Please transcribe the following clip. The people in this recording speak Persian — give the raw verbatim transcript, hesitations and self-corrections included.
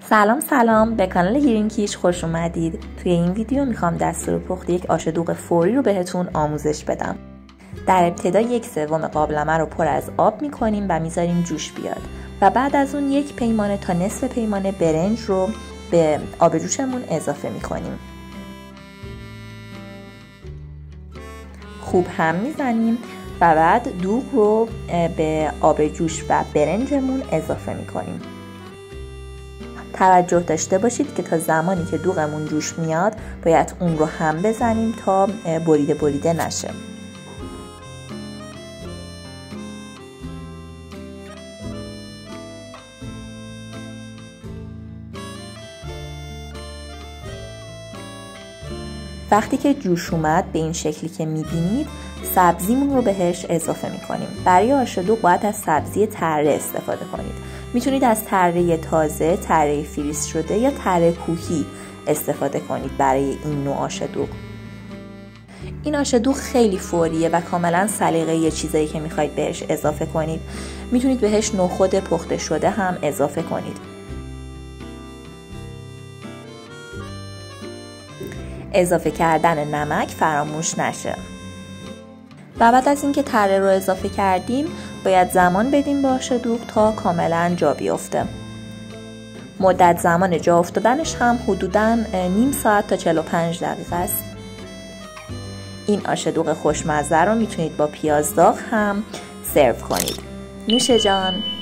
سلام سلام به کانال گرین کیچ خوش اومدید. توی این ویدیو میخوام دستور پخت یک آش دوغ فوری رو بهتون آموزش بدم. در ابتدا یک سوم قابلمه رو پر از آب میکنیم و میذاریم جوش بیاد و بعد از اون یک پیمانه تا نصف پیمانه برنج رو به آب جوشمون اضافه میکنیم. خوب هم میزنیم و بعد دوغ رو به آب جوش و برنجمون اضافه میکنیم. توجه داشته باشید که تا زمانی که دوغمون جوش میاد باید اون رو هم بزنیم تا بریده بریده نشه. وقتی که جوش اومد به این شکلی که میبینید سبزیمون رو بهش اضافه میکنیم. برای آش دوغ باید از سبزی تره استفاده کنید. میتونید از تره تازه، تره فریز شده یا تره کوهی استفاده کنید برای این نوع آش دوغ. این آش دوغ خیلی فوریه و کاملا سلیقه‌ای چیزایی که میخواید بهش اضافه کنید. میتونید بهش نخود پخته شده هم اضافه کنید. اضافه کردن نمک فراموش نشه. و بعد از اینکه تره رو اضافه کردیم باید زمان بدیم به آش دوغ تا کاملا جا بیفته. مدت زمان جا افتادنش هم حدوداً نیم ساعت تا چهل و پنج دقیقه است. این آش دوغ خوشمزه رو میتونید با پیاز داغ هم سرو کنید. نوش جان.